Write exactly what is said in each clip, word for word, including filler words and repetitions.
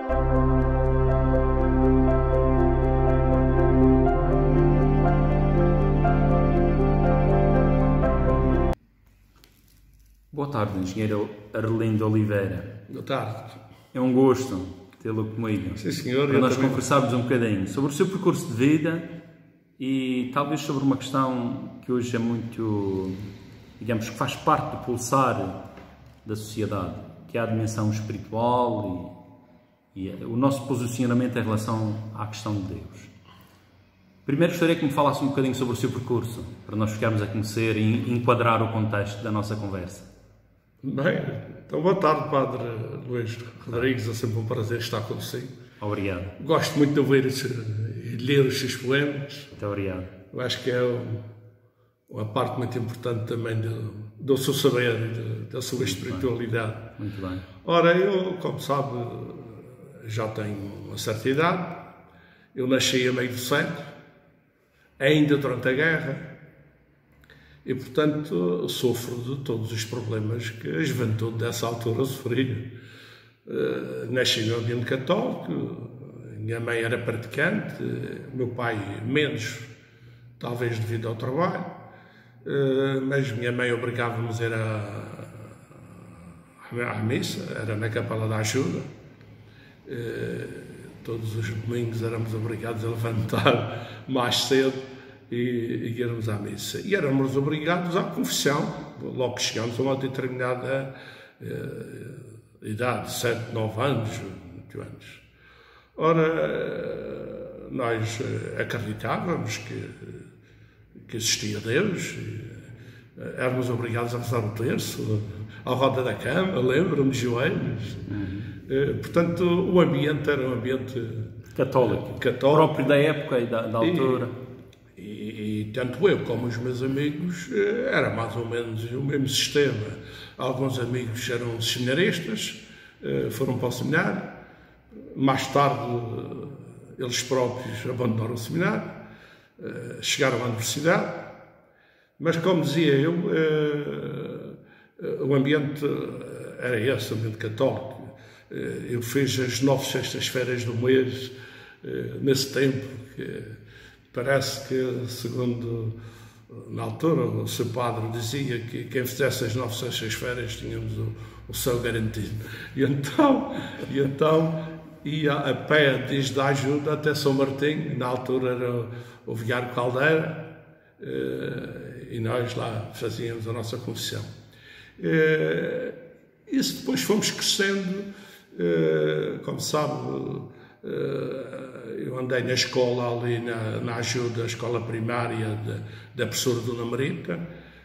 Boa tarde, engenheiro Arlindo Oliveira. Boa tarde. É um gosto tê-lo comigo. Sim, senhor. Para nós também conversarmos um bocadinho sobre o seu percurso de vida e talvez sobre uma questão que hoje é muito, digamos, que faz parte do pulsar da sociedade, que é a dimensão espiritual e, e o nosso posicionamento em relação à questão de Deus. Primeiro gostaria que me falasse um bocadinho sobre o seu percurso, para nós ficarmos a conhecer e enquadrar o contexto da nossa conversa. Bem, então boa tarde, Padre Luís Rodrigues, é sempre um prazer estar consigo. Obrigado. Gosto muito de ouvir e ler os seus poemas. Muito obrigado. Eu acho que é uma parte muito importante também do, do seu saber e da sua muito espiritualidade. Bem. Muito bem. Ora, eu, como sabe, já tenho uma certa idade. Eu nasci a meio do século, ainda durante a guerra. E, portanto, sofro de todos os problemas que a juventude dessa altura sofria. Uh, nasci no ambiente católico, minha mãe era praticante, meu pai menos, talvez devido ao trabalho, uh, mas minha mãe obrigava-nos a ir à, à missa, era na Capela da Ajuda. Uh, todos os domingos éramos obrigados a levantar mais cedo e, e irmos à missa. E éramos obrigados à confissão, logo que chegámos a uma determinada uh, idade, sete, nove anos, oito anos. Ora, nós acreditávamos que, que existia Deus, e éramos obrigados a rezar o terço, à roda da cama, lembro-me de joelhos. Uhum. Portanto, o ambiente era um ambiente católico, católico. Próprio da época e da, da altura. E, e, e tanto eu como os meus amigos era mais ou menos o mesmo sistema. Alguns amigos eram seminaristas, foram para o seminário. Mais tarde, eles próprios abandonaram o seminário, chegaram à universidade. Mas, como dizia eu, o ambiente era esse, o ambiente católico. Eu fiz as nove sextas-feiras do mês nesse tempo, que parece que, segundo na altura o seu padre dizia que quem fizesse as nove sextas-feiras tínhamos o, o céu garantido. E então, e então ia a pé desde a Ajuda até São Martinho, na altura era o Vigário Caldeira, e nós lá fazíamos a nossa confissão. Isso depois fomos crescendo, como sabe. Eu andei na escola ali na, na Ajuda, a escola primária de, da professora Dona Marita.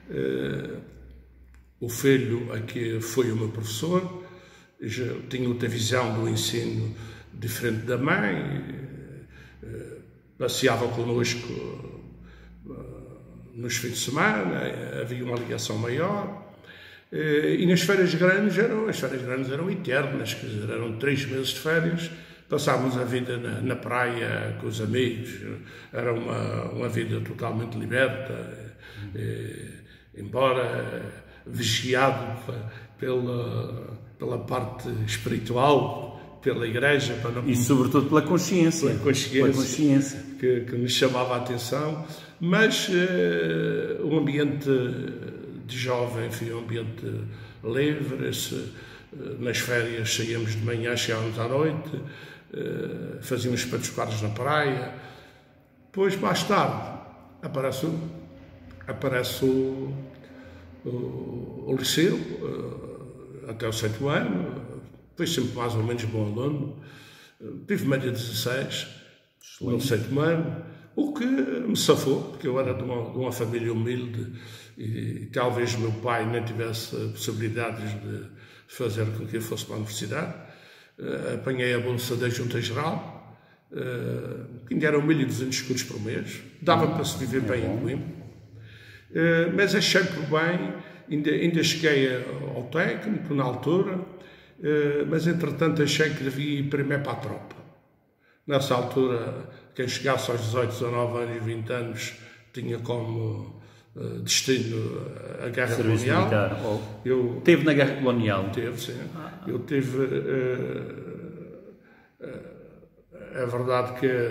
O filho aqui foi o meu professor, já tinha outra visão do ensino diferente da mãe, passeava connosco nos fins de semana, havia uma ligação maior. E nas férias grandes eram, as férias grandes eram eternas, quer dizer, eram três meses de férias. Passávamos a vida na, na praia com os amigos, era uma, uma vida totalmente liberta, e, embora vigiado pela, pela parte espiritual, pela igreja. Para não, e sobretudo pela consciência, pela consciência, pela consciência. Que, que me chamava a atenção, mas uh, um ambiente de jovem, enfim, um ambiente livre. Se, uh, nas férias saíamos de manhã, chegávamos à noite, Uh, fazíamos patuscados na praia. Depois, mais tarde, aparece, aparece o, o, o liceu, uh, até o sétimo ano. Fui sempre mais ou menos bom aluno. Uh, tive média dezasseis no sétimo ano, o que me safou, porque eu era de uma, de uma família humilde e, e talvez meu pai nem tivesse possibilidades de fazer com que eu fosse para a universidade. Uh, apanhei a bolsa da Junta Geral, uh, que ainda eram mil e duzentos escudos por mês, dava para se viver bem em Coimbra, uh, mas achei por bem, ainda, ainda cheguei ao técnico na altura, uh, mas entretanto achei que devia ir primeiro para a tropa. Nessa altura, quem chegasse aos dezoito, dezanove anos, vinte anos, tinha como uh, destino a Guerra Serviço Colonial. Militar. Oh. Eu, teve na Guerra Colonial? Teve, sim. Ah. Eu tive... Uh, É verdade que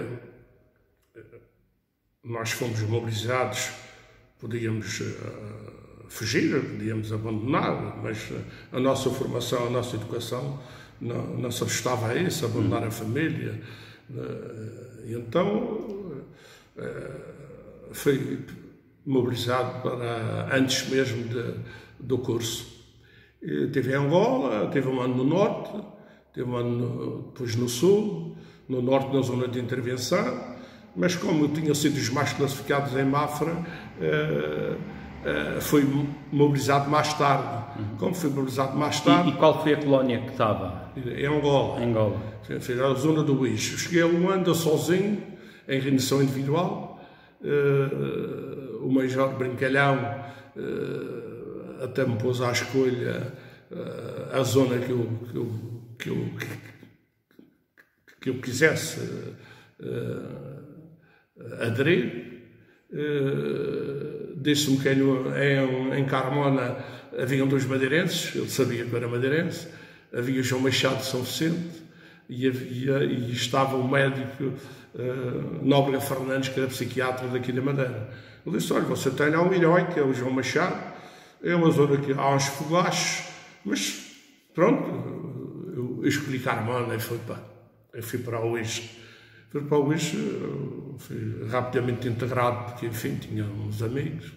nós fomos mobilizados, podíamos fugir, podíamos abandonar, mas a nossa formação, a nossa educação não, não se ajustava a isso, abandonar a família. E então fui mobilizado para antes mesmo de, do curso. Estive em Angola, tive um ano no Norte, tive um ano depois no Sul, no Norte na zona de intervenção, mas como eu tinha sido os mais classificados em Mafra, fui mobilizado mais tarde. Uhum. Como fui mobilizado mais tarde... E, e qual foi a colónia que estava? Em Angola. Em Angola. Foi a zona do Uísque. Cheguei a Luanda sozinho, em rendição individual. Uh, o Major Brincalhão uh, até me pôs à escolha uh, a zona que eu, que eu, que eu, que eu quisesse uh, aderir. Uh, Disse-me que em, em Carmona haviam dois madeirenses, ele sabia que eu era madeirense, havia João Machado de São Vicente e, havia, e estava o médico uh, Nóbrega Fernandes, que era psiquiatra daqui da Madeira. Ele disse: olha, você tem lá um herói, que é o João Machado, é uma zona que há uns fogachos, mas pronto, eu escolhi Carmona e fui para, eu fui para o Uísque. Fui para o Uísque, fui rapidamente integrado, porque, enfim, tinha uns amigos.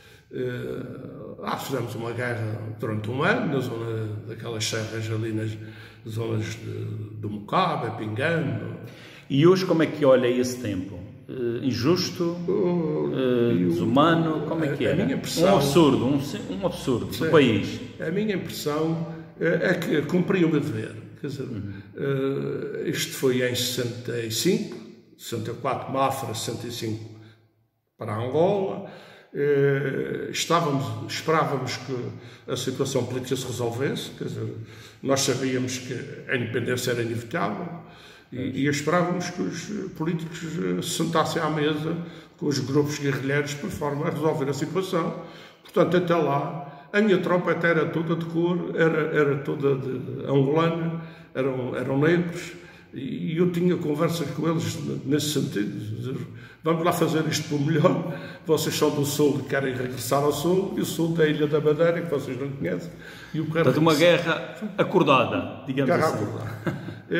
Lá fizemos uma guerra durante um ano, na zona daquelas serras ali, nas zonas de, do Mocabe, Pingano. E hoje como é que olha esse tempo? Uh, injusto? Uh, uh, desumano? Como é que era? Um absurdo, um, um absurdo do país. A minha impressão é que cumpri o meu dever. Quer dizer, uhum. uh, isto foi em sessenta e cinco, sessenta e quatro Mafra, sessenta e cinco para Angola. Uh, estávamos, esperávamos que a situação política se resolvesse, quer dizer, nós sabíamos que a independência era inevitável e, e esperávamos que os políticos se sentassem à mesa com os grupos guerrilheiros por forma a resolver a situação. Portanto, até lá, a minha tropa até era toda de cor, era, era toda de angolana, eram, eram negros, e eu tinha conversas com eles nesse sentido, dizer, vamos lá fazer isto por melhor, vocês são do Sul e querem regressar ao Sul, e o Sul da Ilha da Madeira, que vocês não conhecem. E eu quero Portanto, uma guerra acordada, digamos guerra assim. Acordada.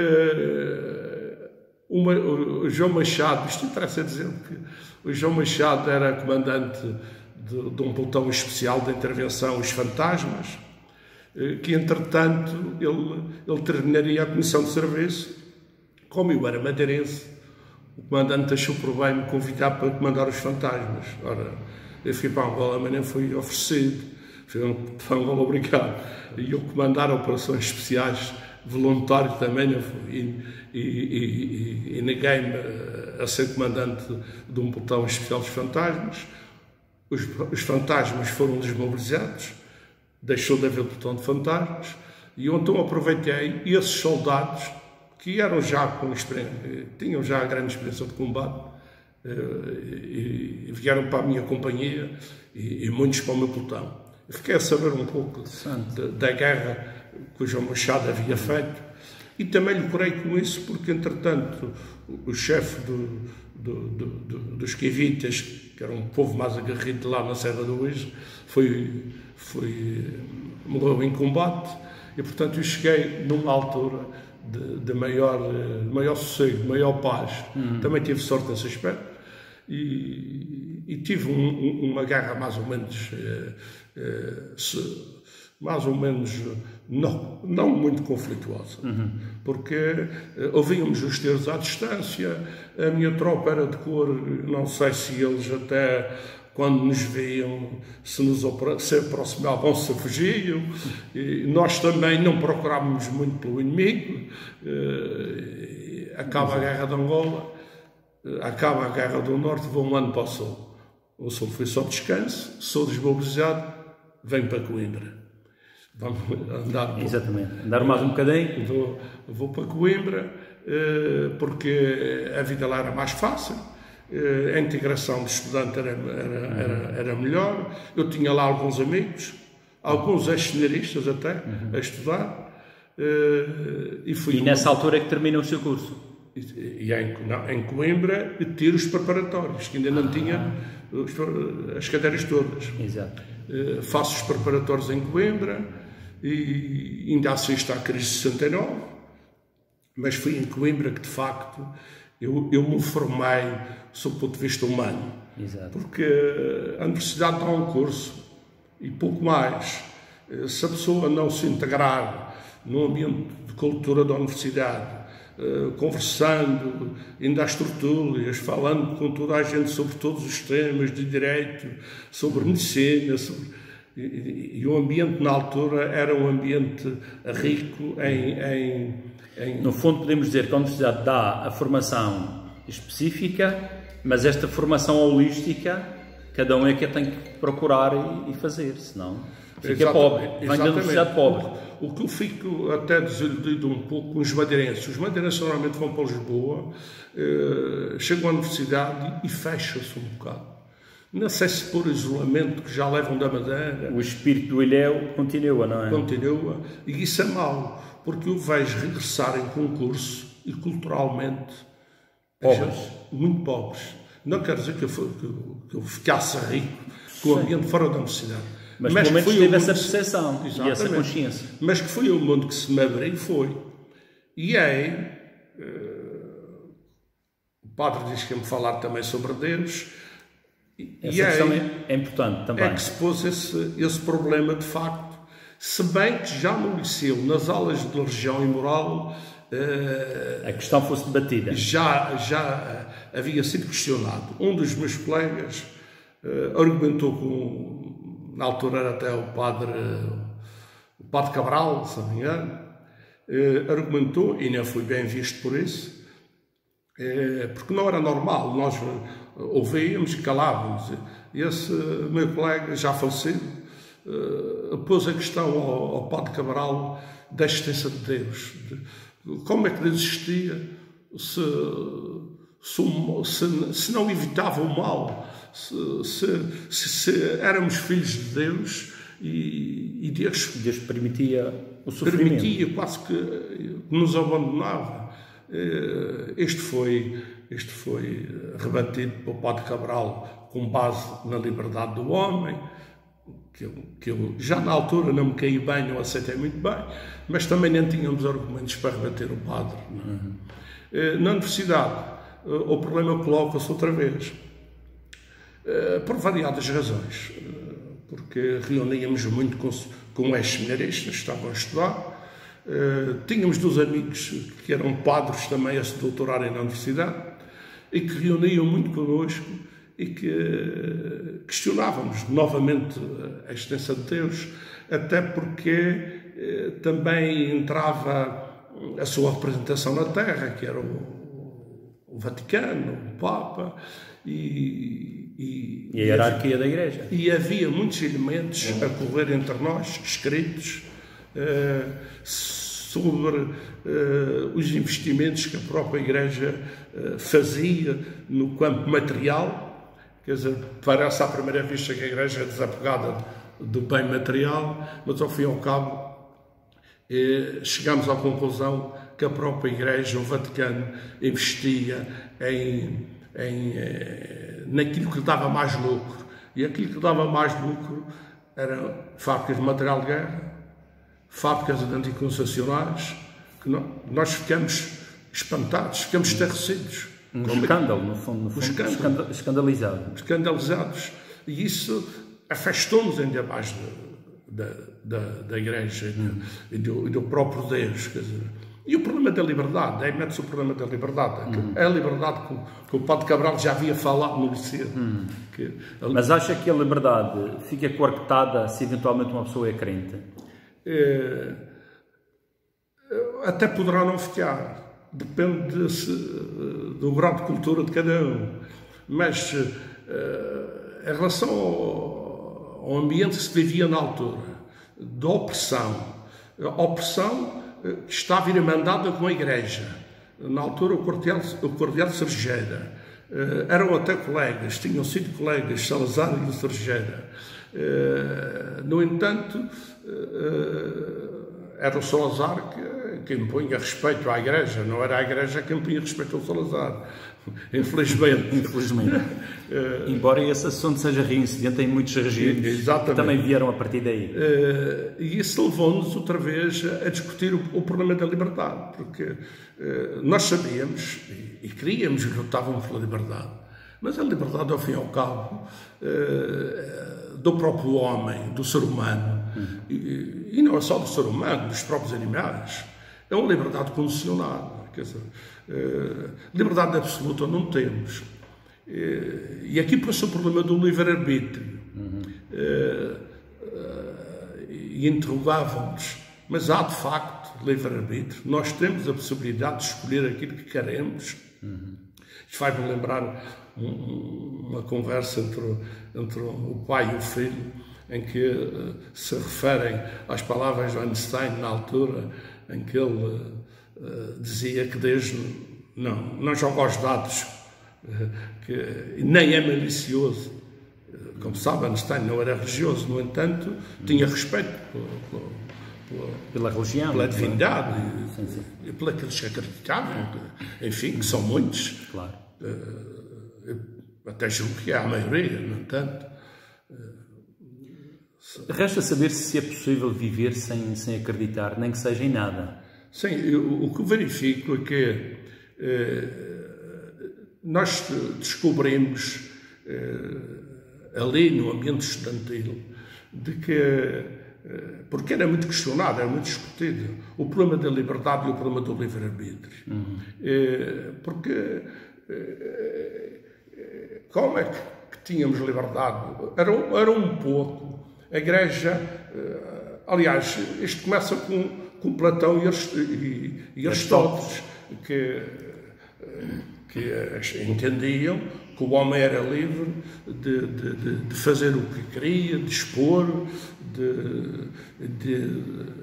é, uma, o João Machado, isto interessa dizer que o João Machado era comandante De, de um pelotão especial de intervenção, os Fantasmas, que entretanto ele, ele terminaria a comissão de serviço. Como eu era madeirense, o comandante achou por bem me convidar para comandar os Fantasmas. Ora, eu fui para Angola, mas nem fui oferecido, fui para Angola obrigado. E eu comandar operações especiais voluntário também, não fui, e, e, e, e neguei-me a ser comandante de um pelotão especial dos Fantasmas. Os, os fantasmas foram desmobilizados, deixou de haver pelotão de fantasmas, e eu então aproveitei esses soldados que eram já com experiência, tinham já grande experiência de combate, e, e vieram para a minha companhia, e, e muitos para o meu pelotão. Eu fiquei a saber um pouco de, da guerra que o João Machado havia feito, e também lhe curei com isso, porque entretanto o, o chefe do, do, do, do, dos Quivitas, que era um povo mais aguerrido lá na Serra do Uísque, foi, foi, morreu em combate, e portanto eu cheguei numa altura de, de maior, maior sossego, de maior paz. Uhum. Também tive sorte nesse aspecto, e, e tive um, um, uma guerra mais ou menos, eh, eh, se, mais ou menos não, não muito conflituosa, uhum. porque eh, ouvíamos os tiros à distância, a minha tropa era de cor, não sei se eles até quando nos viam, se nos se aproximavam, se fugiam, e nós também não procurávamos muito pelo inimigo. Eh, acaba a guerra de Angola, eh, acaba a guerra do Norte, vou um ano para o Sul. O Sul foi só descanso, sou desmobilizado, venho para Coimbra. Vamos andar. Exatamente, andar mais um bocadinho. Vou, vou para Coimbra, porque a vida lá era mais fácil, a integração de estudante era, era, era, era melhor. Eu tinha lá alguns amigos, alguns ex-seminaristas até, uhum. a estudar. Uh, e fui e nessa uma... altura é que termina o seu curso? E, e em, não, em Coimbra, tiro os preparatórios, que ainda não ah. tinha os, as cadeiras todas. Exato. Uh, faço os preparatórios em Coimbra, e ainda assisto à crise de sessenta e nove, mas foi em Coimbra que, de facto, eu, eu me formei sob o ponto de vista humano. Exato. Porque a universidade dá um curso e pouco mais. Se a pessoa não se integrar no ambiente de cultura da universidade, conversando, indo às tertúlias, falando com toda a gente sobre todos os temas de direito, sobre medicina, sobre... E, e o ambiente na altura era um ambiente rico em, em, em... No fundo podemos dizer que a universidade dá a formação específica, mas esta formação holística, cada um é que a tem que procurar e, e fazer, senão fica Exatamente. pobre, vem da universidade pobre. O, o que eu fico até desiludido um pouco com os madeirenses. Os madeirenses normalmente vão para Lisboa, eh, chegam à universidade e, e fecham-se um bocado. Não sei se por isolamento que já levam da Madeira. O espírito do ilhéu continua, não é? Continua. E isso é mau, porque eu vejo regressar em concurso e culturalmente pobres. Muito pobres. Não quero dizer que eu, que, que eu ficasse rico com o ambiente fora da universidade. Mas, mas pelo menos teve essa percepção e essa consciência. Mas que foi o mundo que se me abriu, foi. E aí, uh, o padre diz que ia me falar também sobre Deus. Essa e questão aí, é importante também. É que se pôs esse, esse problema de facto, se bem que já no liceu, nas aulas de religião e moral, uh, a questão fosse debatida. Já, já havia sido questionado. Um dos meus colegas uh, argumentou com, na altura era até o padre, o padre Cabral, se não me engano, uh, argumentou, e não fui bem visto por isso, uh, porque não era normal, nós ouvíamos e calávamos. Esse meu colega, já falecido, uh, pôs a questão ao, ao padre Cabral da existência de Deus. De, como é que Deus existia se, se, se, se não evitava o mal, se, se, se, se éramos filhos de Deus e, e Deus, Deus permitia o sofrimento. Permitia quase que nos abandonava. Este foi, este foi rebatido pelo padre Cabral com base na liberdade do homem, que eu, que eu já na altura não me caí bem, não aceitei muito bem, mas também não tínhamos argumentos para rebater o padre. Uhum. Na universidade, o problema coloca-se outra vez, por variadas razões, porque reuníamos muito com, com ex-seminaristas que estavam a estudar. Uh, tínhamos dois amigos que eram padres também a se doutorarem na universidade e que reuniam muito connosco e que uh, questionávamos novamente a existência de Deus, até porque uh, também entrava a sua representação na Terra, que era o, o Vaticano, o Papa, e, e, e a hierarquia e, da Igreja. E havia muitos elementos a correr entre nós, escritos, Uh, sobre uh, os investimentos que a própria Igreja uh, fazia no campo material. Quer dizer, parece à primeira vista que a Igreja é desapegada do bem material, mas ao fim e ao cabo eh, chegamos à conclusão que a própria Igreja, o Vaticano, investia em, em, eh, naquilo que dava mais lucro. E aquilo que dava mais lucro eram fábricas de material de guerra, fábricas de anticoncepcionais, que nós ficamos espantados, ficamos estarrecidos. Um escândalo, no fundo, no fundo um escândalo. escandalizado. Escandalizados. E isso afastou-nos ainda mais da, da, da Igreja hum. e, do, e do próprio Deus. Quer dizer. E o problema da liberdade, aí mete-se o problema da liberdade. Hum. É a liberdade que, que o padre Cabral já havia falado no liceu. Hum. Que a... Mas acha que a liberdade fica coartada se eventualmente uma pessoa é crente? É, até poderá não ficar, depende desse, do grau de cultura de cada um, mas é, em relação ao, ao ambiente que se vivia na altura, da opressão, a opressão que estava irmandada com a Igreja, na altura o Cordial, o Cordial de Serjeira, eram até colegas, tinham sido colegas, Salazar e de Serjeira. No entanto, era o Salazar que, que impunha respeito à Igreja, não era a Igreja que impunha respeito ao Salazar, infelizmente. Infelizmente. uh, Embora esse assunto seja reincidente em muitos regimes que também vieram a partir daí. Uh, e isso levou-nos outra vez a discutir o, o problema da liberdade, porque uh, nós sabíamos e, e queríamos e lutávamos pela liberdade, mas a liberdade, ao fim e ao cabo, uh, do próprio homem, do ser humano, uhum. e, e não é só do ser humano, dos próprios animais, é uma liberdade condicionada. Quer dizer, uh, liberdade absoluta não temos. Uh, e aqui passa o problema do livre-arbítrio. Uhum. Uh, uh, e interrogávamos, mas há de facto livre-arbítrio? Nós temos a possibilidade de escolher aquilo que queremos? Uhum. Isto faz-me lembrar um, uma conversa entre, entre o pai e o filho, em que uh, se referem às palavras de Einstein na altura, em que ele uh, dizia que Deus não, não joga aos dados, uh, que nem é malicioso. Uh, como sabe, Einstein não era religioso, no entanto, tinha respeito pela, pela, pela religião, pela divindade sim, sim. e, e por aqueles que acreditavam, que, enfim, que são muitos. Claro. Uh, até julgo que é a maioria, no entanto. Resta saber se é possível viver sem, sem acreditar, nem que seja em nada. Sim, eu, o que verifico é que eh, nós descobrimos eh, ali no ambiente estudantil de que, eh, porque era muito questionado, era muito discutido, o problema da liberdade e o problema do livre-arbítrio. Uhum. Eh, porque eh, como é que, que tínhamos liberdade? Era, era um pouco. A Igreja, aliás, isto começa com, com Platão e, e, e Aristóteles, que, que entendiam que o homem era livre de, de, de fazer o que queria, de expor, de, de,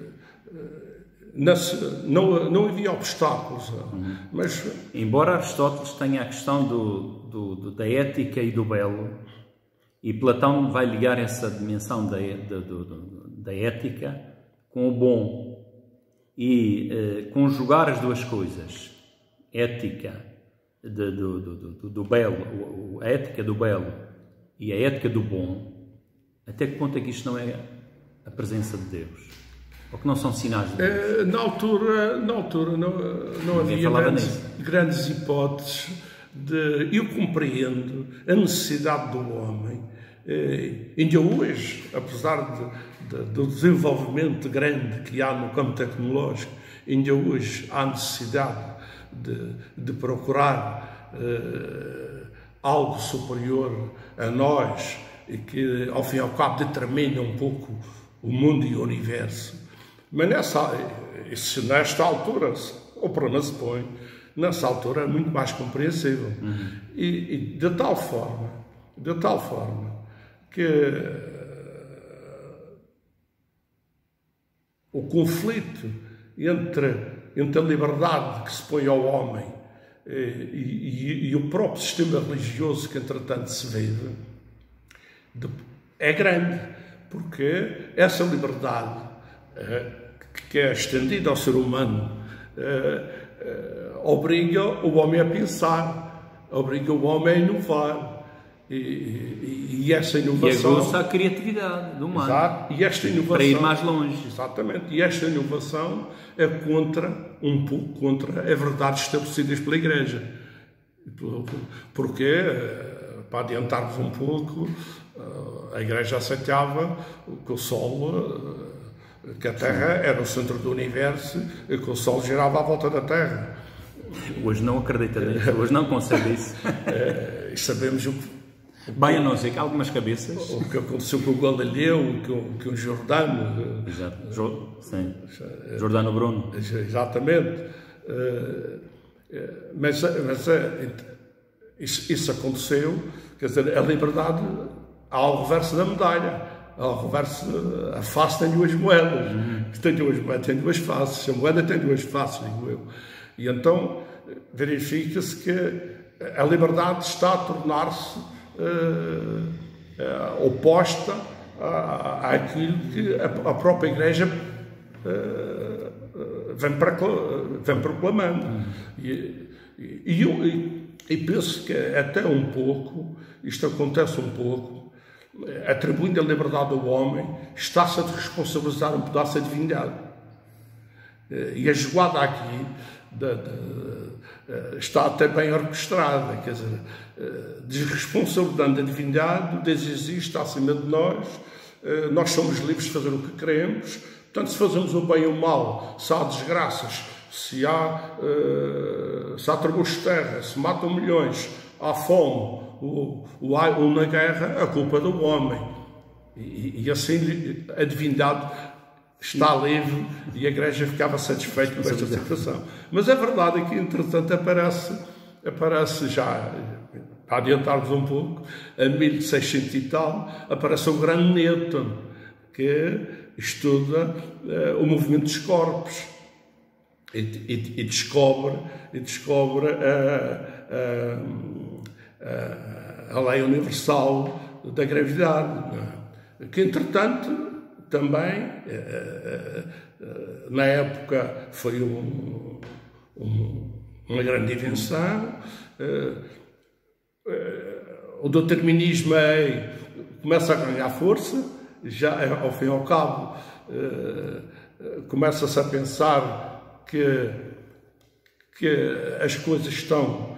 não, não havia obstáculos. Uhum. Mas, embora Aristóteles tenha a questão do, do, da ética e do belo, e Platão vai ligar essa dimensão da, da, da ética com o bom e eh, conjugar as duas coisas, ética de, do, do, do, do belo, a ética do belo e a ética do bom. Até que ponto é que isto não é a presença de Deus? Ou que não são sinais de Deus? Na altura, na altura não, não havia grandes, grandes hipóteses de... Eu compreendo a necessidade do homem. Eh, ainda hoje, apesar de, de, do desenvolvimento grande que há no campo tecnológico, ainda hoje há necessidade de, de procurar eh, algo superior a nós e que, ao fim e ao cabo, determina um pouco o mundo e o universo. Mas nessa, nesta altura, o problema se põe, nessa altura é muito mais compreensível. Uhum. E, e de tal forma, de tal forma, que o conflito entre, entre a liberdade que se põe ao homem e, e, e o próprio sistema religioso que, entretanto, se vive, é grande, porque essa liberdade que é estendida ao ser humano obriga o homem a pensar, obriga o homem a inovar. E, e, e essa inovação... E aguça a criatividade do humano. Exato. E esta inovação... Para ir mais longe. Exatamente. E esta inovação é contra, um pouco contra as verdades estabelecidas pela Igreja. Porque, para adiantarmos um pouco, a Igreja aceitava que o Sol, que a Terra era o centro do universo e que o Sol girava à volta da Terra. Hoje não acredita nisso. Hoje não concebe isso. É, e sabemos o que... Bem, a não ser que algumas cabeças... O que aconteceu com o Galileu, que o, que o Jordano... Exato. Jo, sim. Jordano Bruno. Exatamente. Mas, mas isso, isso aconteceu, quer dizer, a liberdade ao reverso da medalha. Ao reverso, a face tem duas moedas. Uhum. Tem duas moedas, tem duas faces. A moeda tem duas faces, digo eu. E então verifica-se que a liberdade está a tornar-se Uh, uh, oposta à, àquilo que a, a própria Igreja uh, vem, vem proclamando. Uhum. E, e, eu, e, e penso que até um pouco, isto acontece um pouco, atribuindo a liberdade ao homem, está-se a responsabilizar um pedaço da divindade. E a jogada aqui de, de, está até bem orquestrada, quer dizer, desresponsabilizando a divindade, o Deus existe, está acima de nós, nós somos livres de fazer o que queremos, portanto, se fazemos o bem ou o mal, se há desgraças, se há, se há tribos de terra, se matam milhões, há fome, ou, ou, ou na guerra, a culpa é do homem. E, e assim a divindade está livre e a Igreja ficava satisfeita com esta situação. Mas a verdade é que, entretanto, aparece, aparece já, para adiantar-vos um pouco, a mil e seiscentos e tal, aparece o grande Newton, que estuda uh, o movimento dos corpos e, e, e descobre, e descobre a, a, a, a lei universal da gravidade, é? Que, entretanto, também, na época, foi um, um, uma grande invenção. O determinismo é, começa a ganhar força, já ao fim e ao cabo, começa-se a pensar que, que as coisas estão,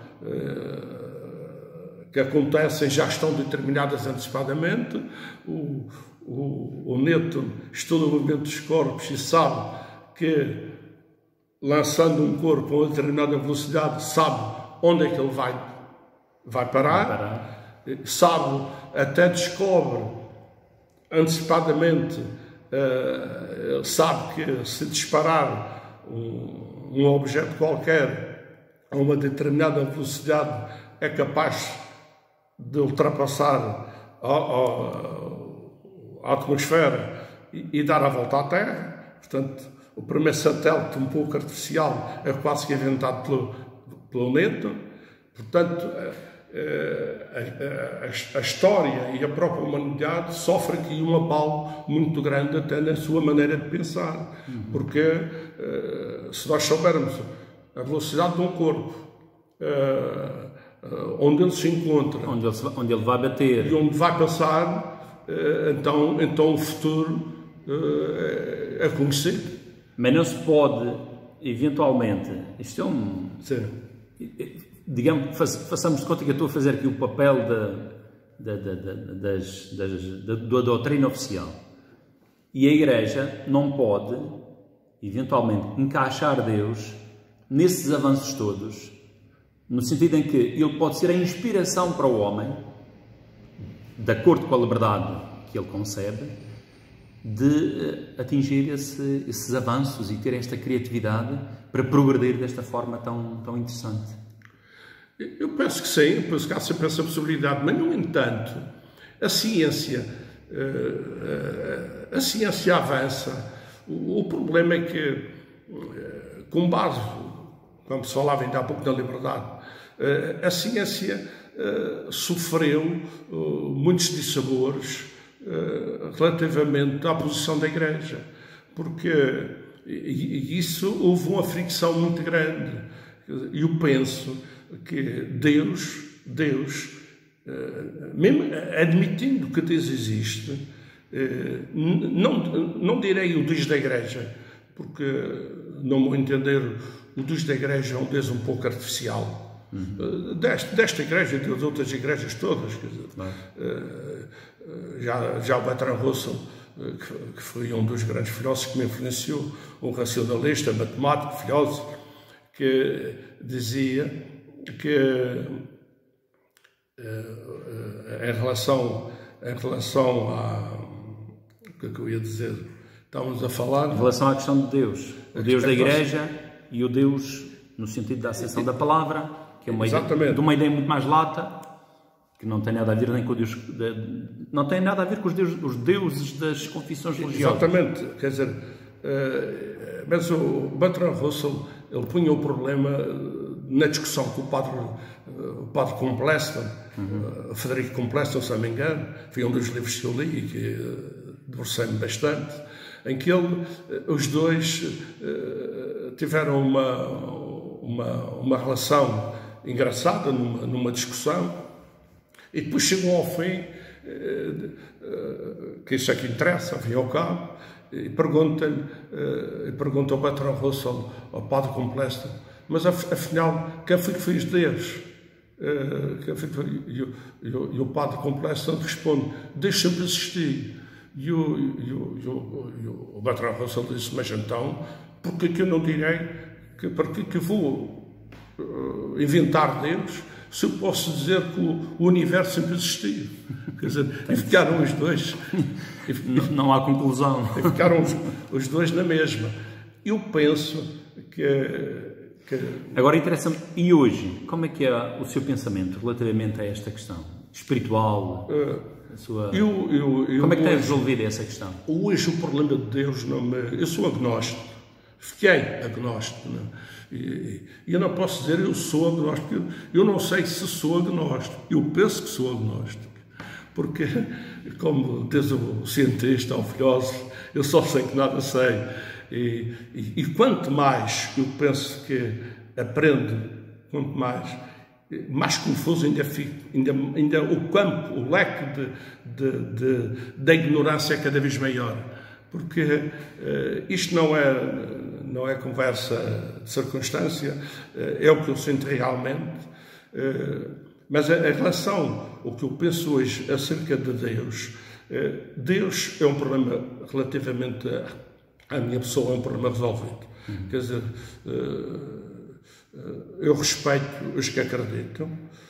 que acontecem, já estão determinadas antecipadamente. O, O, o Newton estuda o movimento dos corpos e sabe que, lançando um corpo a uma determinada velocidade, sabe onde é que ele vai, vai parar, vai parar. Sabe, até descobre antecipadamente, uh, sabe que se disparar um, um objeto qualquer a uma determinada velocidade é capaz de ultrapassar a, a, a atmosfera e, e dar a volta à Terra. Portanto, o primeiro satélite um pouco artificial é quase que inventado pelo, pelo Newton. Portanto, a, a, a, a história e a própria humanidade sofrem aqui um abalo muito grande até na sua maneira de pensar. Uhum. Porque se nós soubermos a velocidade de um corpo, onde ele se encontra, onde ele, onde ele vai bater e onde vai passar, Então, então o futuro uh, é conhecido. Mas não se pode, eventualmente, isto é um... Sim. Digamos, façamos de conta que eu estou a fazer aqui o papel da, da, da, da, das, das, da, da doutrina oficial. E a Igreja não pode, eventualmente, encaixar Deus nesses avanços todos, no sentido em que ele pode ser a inspiração para o homem, de acordo com a liberdade que ele concebe, de atingir esse, esses avanços e ter esta criatividade para progredir desta forma tão, tão interessante. Eu penso que sim, eu penso que há sempre essa possibilidade, mas, no entanto, a ciência, a ciência avança. O problema é que, com base, como se falava ainda há pouco da liberdade, a ciência Uh, sofreu uh, muitos dissabores uh, relativamente à posição da Igreja, porque e, e isso houve uma fricção muito grande. Eu penso que Deus, Deus, uh, mesmo admitindo que Deus existe, uh, não, não direi o Deus da Igreja, porque, no meu entender, o Deus da Igreja é um Deus um pouco artificial. Uhum. Desta, desta igreja e das outras igrejas todas, quer dizer, uhum. já, já o Bertrand Russell, que, que foi um dos grandes filósofos que me influenciou, um racionalista, matemático, filósofo, que dizia que em relação, em relação a... o que é que eu ia dizer? Estávamos a falar... Em relação à questão de Deus. O Deus da Igreja e o Deus no sentido da acessão da palavra, que é uma ideia, de uma ideia muito mais lata, que não tem nada a ver nem com o Deus, de, não tem nada a ver com os deuses, os deuses das confissões religiosas. Exatamente, quer dizer, uh, mas o Bertrand Russell, ele punha o problema na discussão com o padre, uh, o padre Complaston, uhum. uh, Frederico Complaston, se não me engano, foi um dos livros que eu li e que uh, debrucei-me bastante. em que ele, os dois tiveram uma, uma, uma relação engraçada numa, numa discussão, e depois chegam ao fim, que isso é que interessa, ao fim e ao cabo, e pergunta-lhe, pergunta ao Bertrand Russell, ao padre Complesto, mas afinal, quem foi que fez Deus? E o, e o, e o padre Complesto responde, Deus sempre existir. E o, e o, e o, e o Bertrand Russell disse, mas então, por que eu não direi, que, por que eu vou uh, inventar Deus, se eu posso dizer que o, o universo sempre existiu? Quer dizer, e ficaram os dois... E, não, não há conclusão. E ficaram os, os dois na mesma. Eu penso que... que... Agora interessa-me, e hoje, como é que é o seu pensamento relativamente a esta questão? Espiritual... Uh, Sua... Eu, eu, eu, Como é que tem hoje, resolvido essa questão? Hoje o problema de Deus não me... Eu sou agnóstico. Fiquei agnóstico. Não? E, e eu não posso dizer eu sou agnóstico. Eu, eu não sei se sou agnóstico. Eu penso que sou agnóstico. Porque, como diz o cientista, o filósofo, eu só sei que nada sei. E, e, e quanto mais eu penso que aprendo, quanto mais... mais confuso ainda fica, ainda, ainda o campo, o leque de, de, de, da ignorância é cada vez maior, porque uh, isto não é, não é conversa de circunstância, uh, é o que eu sinto realmente, uh, mas a, a relação, o que eu penso hoje acerca de Deus, uh, Deus é um problema relativamente à minha pessoa, é um problema resolvido, uhum. Quer dizer... Uh, eu respeito os que acreditam,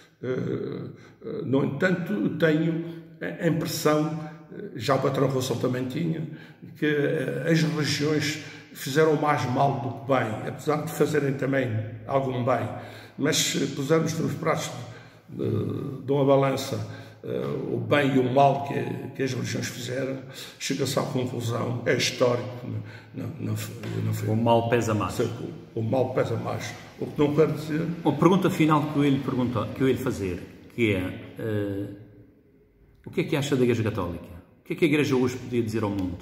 no entanto, tenho a impressão, já o Bertrand Russell também tinha, que as religiões fizeram mais mal do que bem, apesar de fazerem também algum bem. Mas se pusermos nos pratos de, de uma balança o bem e o mal que, que as religiões fizeram, chega-se à conclusão, é histórico, não, não, não foi, o mal pesa mais. O mal pesa mais. O que não quer dizer... A pergunta final que eu ia lhe, perguntar, que eu ia lhe fazer, que é, uh, o que é que acha da Igreja Católica? O que é que a Igreja hoje podia dizer ao mundo?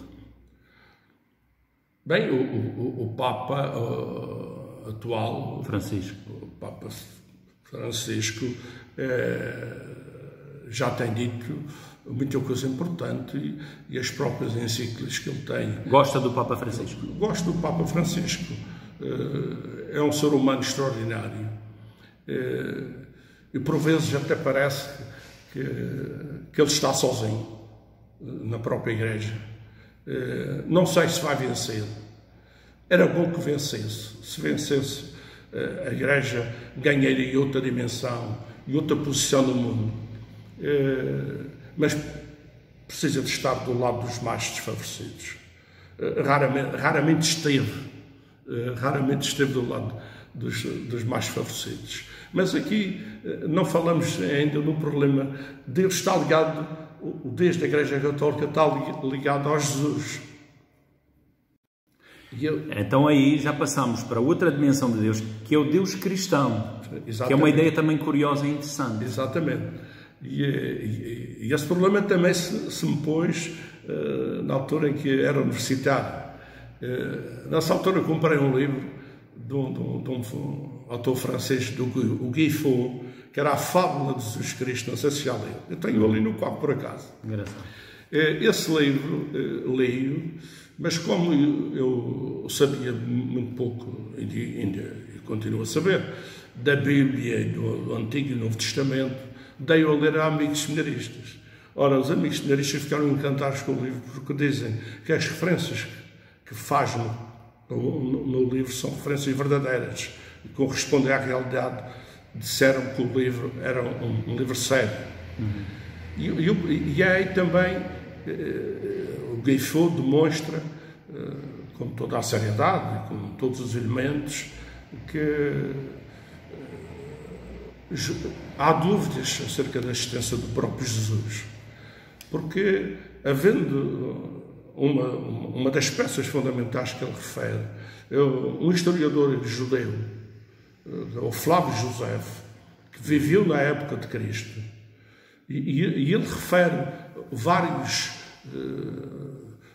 Bem, o, o, o Papa uh, atual... Francisco. O Papa Francisco é, já tem dito muita coisa importante e, e as próprias encíclicas que ele tem... Gosta do Papa Francisco? Gosto do Papa Francisco. É um ser humano extraordinário. E por vezes até parece que, que ele está sozinho na própria Igreja. Não sei se vai vencer. Era bom que vencesse. Se vencesse, a Igreja ganharia outra dimensão e outra posição no mundo. Mas precisa de estar do lado dos mais desfavorecidos. Raramente, raramente esteve. Uh, raramente esteve do lado dos, dos mais favorecidos. Mas aqui uh, não falamos ainda no problema. Deus está ligado, o Deus da Igreja Católica está ligado a Jesus. E eu... Então aí já passamos para outra dimensão de Deus, que é o Deus cristão. Exatamente. Que é uma ideia também curiosa e interessante. Exatamente. E, e, e esse problema também se, se me pôs uh, na altura em que era universitário. Nessa altura comprei um livro de um, de um, de um autor francês, do Guy Faux, que era a Fábula de Jesus Cristo, não sei se já leu. Eu tenho ali no quarto, por acaso. Engraçado. Esse livro leio, mas como eu sabia muito pouco, e ainda continuo a saber, da Bíblia, do Antigo e Novo Testamento, dei-o a ler a amigos seminaristas. Ora, os amigos seminaristas ficaram encantados com o livro, porque dizem que as referências que faz no, no, no livro são referências verdadeiras e correspondem à realidade. Disseram que o livro era um, um livro sério. Uhum. E, e, e aí também eh, o Guy Faux demonstra, eh, com toda a seriedade, com todos os elementos, que eh, há dúvidas acerca da existência do próprio Jesus. Porque, havendo Uma, uma das peças fundamentais que ele refere, é um historiador judeu, o Flávio José, que viveu na época de Cristo, e, e ele refere vários uh,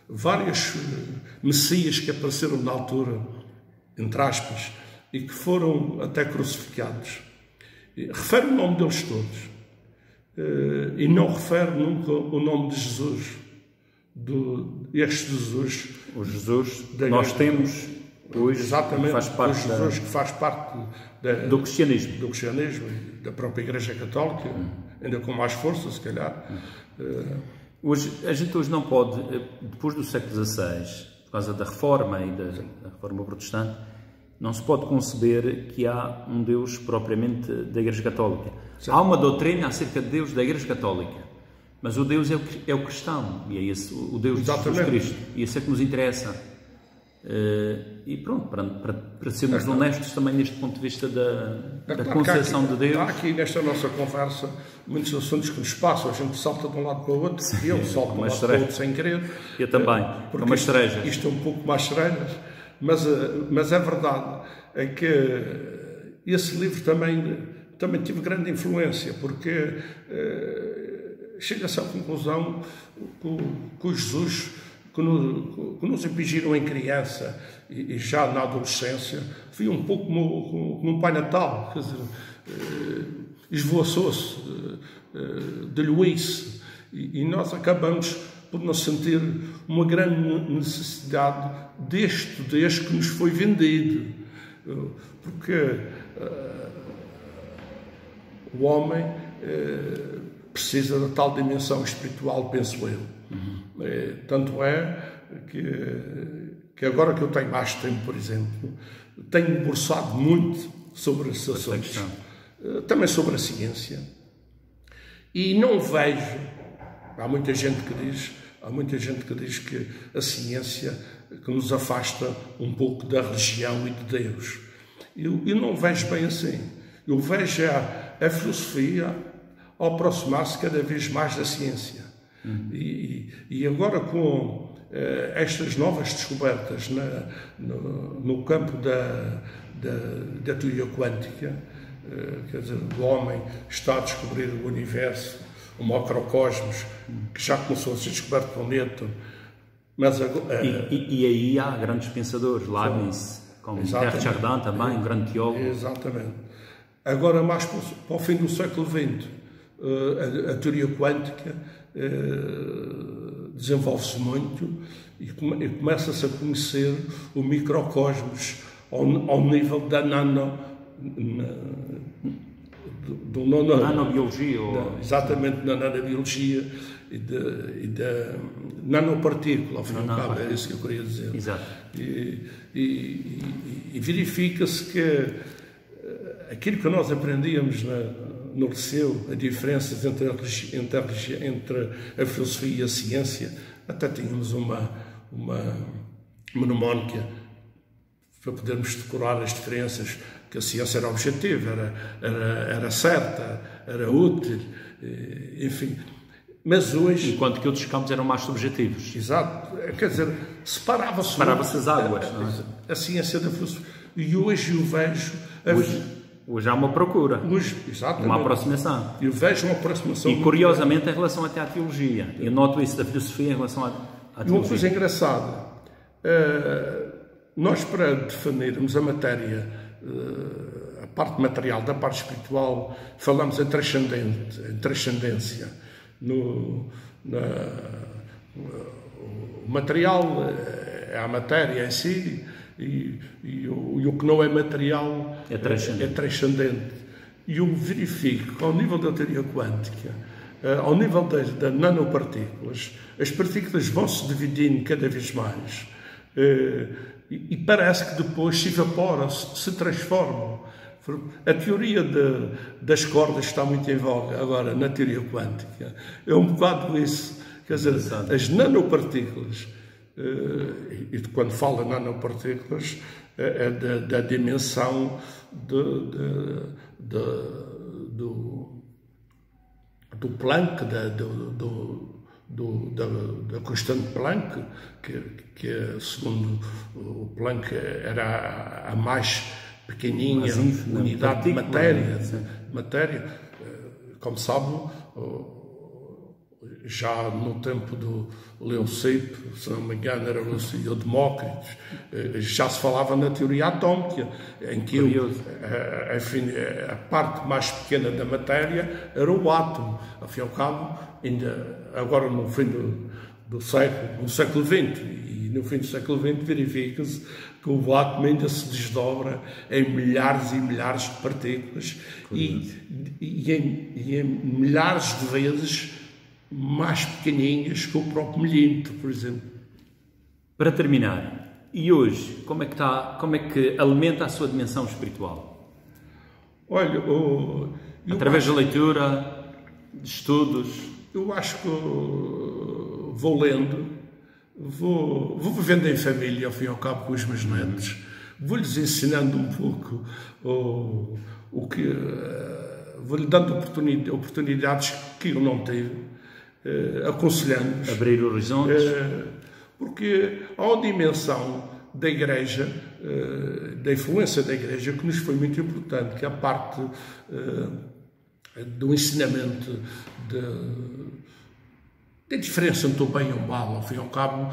vários messias que apareceram na altura, entre aspas, e que foram até crucificados. Refere o nome deles todos. E não refere nunca o nome de Jesus. Do, este Jesus. O Jesus que nós temos hoje, exatamente, faz parte o Jesus da, que faz parte da, do cristianismo. Do cristianismo e da própria Igreja Católica, hum. ainda com mais força, se calhar. Hum. Hoje, a gente hoje não pode, depois do século dezasseis, por causa da Reforma e da, da Reforma Protestante, não se pode conceber que há um Deus propriamente da Igreja Católica. Sim. Há uma doutrina acerca de Deus da Igreja Católica, mas o Deus é o, é o cristão, e é esse, o Deus exatamente. de Jesus Cristo, e esse é que nos interessa. Uh, e pronto, para, para, para sermos é honestos também neste ponto de vista da, é da claro concepção aqui, de Deus. Há aqui nesta nossa conversa muitos assuntos que nos passam, a gente salta de um lado para o outro, e eu salto de um lado para o outro sem querer. Eu também, porque umas isto, cerejas. Isto é um pouco mais cerejas, mas, mas é verdade é que esse livro também, também teve grande influência, porque eh, chega-se à conclusão que, que o Jesus que nos, que nos impingiram em criança e, e já na adolescência, foi um pouco como, como, como um Pai Natal, quer dizer, eh, esvoaçou-se, eh, deu-se, e, e nós acabamos por nos sentir uma grande necessidade deste Deus que nos foi vendido, porque eh, o homem eh, precisa da tal dimensão espiritual, penso eu. Uhum. É, tanto é que, que agora que eu tenho mais tempo, por exemplo, tenho debruçado muito sobre esses assuntos, também sobre a ciência, e não vejo, há muita gente que diz, há muita gente que diz que a ciência que nos afasta um pouco da religião e de Deus. Eu, eu não vejo bem assim. Eu vejo a, a filosofia aproximar-se cada vez mais da ciência. Uhum. E, e agora com eh, estas novas descobertas na, no, no campo da, da, da teoria quântica, eh, quer dizer, o homem está a descobrir o universo, o macrocosmos, que já começou a ser descoberto com Newton, mas agora, e, e, e aí há grandes pensadores, Leibniz, como Teilhard de Chardin também, um grande teólogo. Exatamente. Agora, mais para o, para o fim do século vinte, a, a teoria quântica desenvolve-se muito e, come, e começa-se a conhecer o microcosmos ao, ao nível da nano... Na, do, do nono, nanobiologia. Ou... Da, exatamente, na nanobiologia e da, e da nanopartícula, ao fim e ao cabo, é isso que eu queria dizer. Exato. E, e, e, e verifica-se que aquilo que nós aprendíamos na, no liceu, as diferenças entre a, entre, entre a filosofia e a ciência, até tínhamos uma, uma, uma mnemónica para podermos decorar as diferenças, que a ciência era objetiva, era, era, era certa, era útil, enfim. Mas hoje... Enquanto que outros campos eram mais subjetivos. Exato. Quer dizer, separava-se... Separava-se as águas. A, não é? a ciência da filosofia. E hoje eu vejo... Hoje, hoje há uma procura. Hoje, exatamente. Uma aproximação. Eu vejo uma aproximação... E curiosamente em relação até à teologia. Eu noto isso da filosofia em relação à, à teologia. E uma coisa engraçada. Uh, nós, para definirmos a matéria... Uh, a parte material da parte espiritual, falamos em, transcendente, em transcendência. No, na, o material é a matéria em si e, e, o, e o que não é material é transcendente. É, é transcendente. E eu verifico que ao nível da teoria quântica, uh, ao nível das, das nanopartículas, as partículas vão se dividindo cada vez mais. Uh, E, e parece que depois se evaporam, se, se transformam. A teoria de, das cordas está muito em voga agora na teoria quântica. É um bocado isso. Quer dizer, as nanopartículas, e quando falo em nanopartículas, é da, da dimensão de, de, de, do, do Planck, da, do, do Do, da, da constante Planck, que, que segundo o Planck era a, a mais pequeninha ínfima, unidade de matéria, matéria. Como sabe, já no tempo do Leucipo, se não me engano era Leucipo, ou Demócritos, já se falava na teoria atómica, em que eu, a, a, a parte mais pequena da matéria era o átomo. Afinal e ao cabo, ainda agora no fim do, do século, no século vinte, e no fim do século vinte verifica-se que o átomo ainda se desdobra em milhares e milhares de partículas e, e, em, e em milhares de vezes mais pequeninhas que o próprio milímetro, por exemplo. Para terminar, e hoje, como é que está, como é que alimenta a sua dimensão espiritual? Olha, o, através acho, da leitura, de estudos? Eu acho que vou lendo, vou, vou vivendo em família, ao fim e ao cabo, com os meus netos, vou-lhes ensinando um pouco o, o que... vou-lhe dando oportunidades, oportunidades que eu não tive, Uh, aconselhando-nos. Abrir horizontes. Uh, porque há uma dimensão da Igreja, uh, da influência da Igreja, que nos foi muito importante, que é a parte uh, do ensinamento de, da diferença entre o bem e o mal. Ao fim e ao cabo, uh,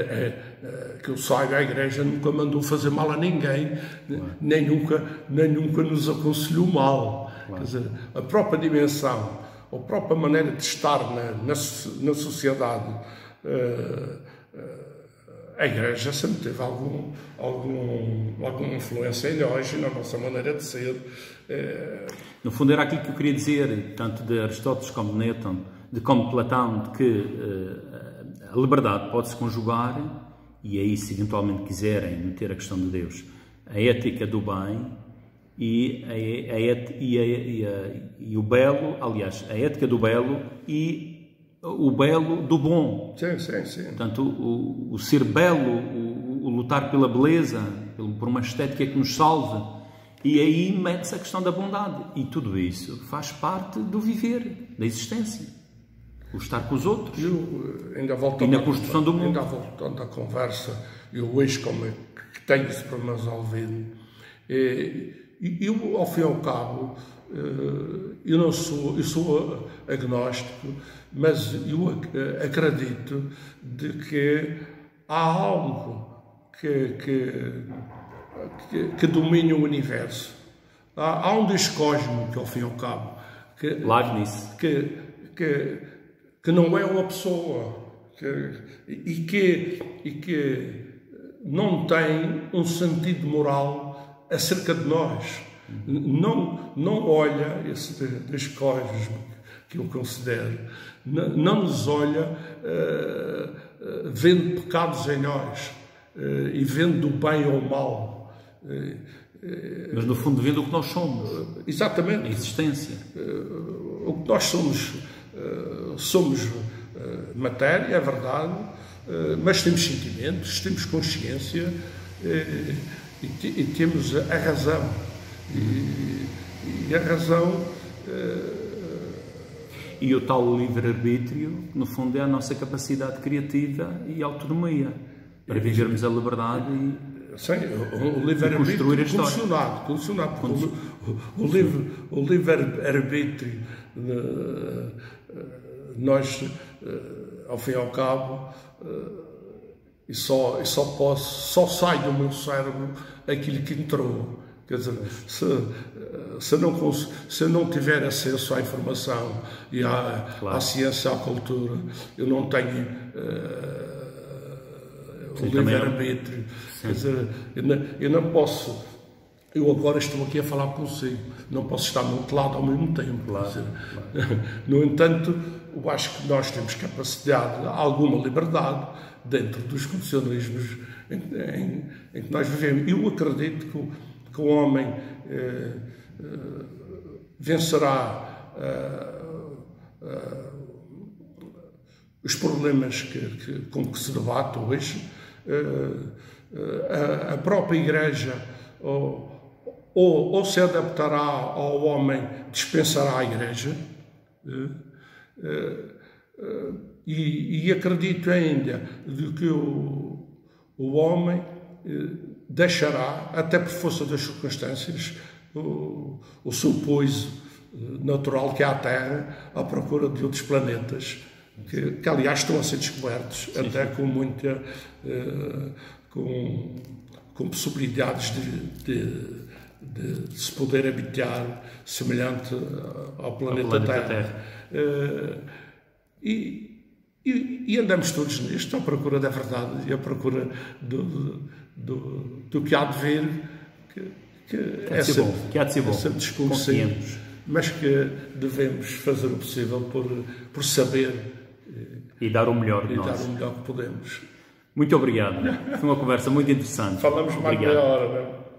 uh, uh, que eu saiba, a Igreja nunca mandou fazer mal a ninguém, claro. nem, nunca, nem nunca nos aconselhou mal. Claro. Quer dizer, a própria dimensão, a própria maneira de estar na, na, na sociedade, uh, uh, a Igreja sempre teve algum, algum, alguma influência em nós e na nossa maneira de ser. Uh... No fundo era aquilo que eu queria dizer, tanto de Aristóteles como de Newton, de como Platão, de que uh, a liberdade pode-se conjugar, e aí se eventualmente quiserem meter a questão de Deus, a ética do bem, E, a, a, e, a, e, a, e o belo, aliás, a ética do belo e o belo do bom. Sim, sim, sim. Portanto, o, o ser belo, o, o lutar pela beleza, por uma estética que nos salve, e aí mete-se a questão da bondade. E tudo isso faz parte do viver, da existência. O estar com os outros. Eu, ainda volto e na construção do mundo. Ainda voltando à conversa, eu hoje como é que tenho esse problema resolvido. E, eu, ao fim e ao cabo, eu não sou, eu sou agnóstico, mas eu acredito de que há algo que, que, que, que domina o universo. Há, há um Deus cósmico, ao fim e ao cabo, que, que, que, que não é uma pessoa que, e, que, e que não tem um sentido moral acerca de nós. Não, não olha esse Deus cósmico que eu considero, não, não nos olha uh, uh, vendo pecados em nós uh, e vendo o bem ou o mal. Uh, uh, Mas no fundo vendo o que nós somos. Uh, exatamente. A existência. Uh, o que nós somos, uh, somos uh, matéria, é verdade, uh, mas temos sentimentos, temos consciência, uh, E, e temos a razão. E, e a razão... Uh... E o tal livre-arbítrio, no fundo, é a nossa capacidade criativa e autonomia para é, vivermos a liberdade e, sim, o, o livre-arbítrio condicionado. condicionado Condicionado. O, o, livre, o livre-arbítrio, uh, uh, nós, uh, ao fim e ao cabo, uh, E só, e só, posso, só sai do meu cérebro aquilo que entrou. Quer dizer, se, se, não, se eu não tiver acesso à informação e à, claro. à ciência, à cultura, eu não tenho uh, o livre-arbítrio. Quer dizer, eu não, eu não posso... Eu agora estou aqui a falar consigo, não posso estar no outro lado ao mesmo tempo. Claro, dizer, claro. No entanto, eu acho que nós temos capacidade, alguma liberdade, dentro dos condicionalismos em, em, em que nós vivemos. Eu acredito que o, que o homem eh, eh, vencerá eh, eh, os problemas que, que, com que se debate hoje. Eh, eh, a, a própria Igreja ou, ou, ou se adaptará ao homem, dispensará a Igreja. Eh, eh, E, e acredito ainda de que o, o homem eh, deixará, até por força das circunstâncias, o, o seu pouso natural que é a Terra, à procura de outros planetas que, que aliás estão a ser descobertos, sim, até sim. com muita uh, com, com possibilidades de, de, de se poder habitar semelhante ao planeta, ao planeta Terra, Terra. Uh, e, e, e andamos todos nisto à procura da verdade e à procura do, do, do que há de vir, que, que, que, é sempre, bom, que há de ser bom, é desconhecido, mas que devemos fazer o possível por, por saber e dar o melhor de e nós. dar o melhor que podemos. Muito obrigado. Foi uma conversa muito interessante. Falamos mais meia hora, não é?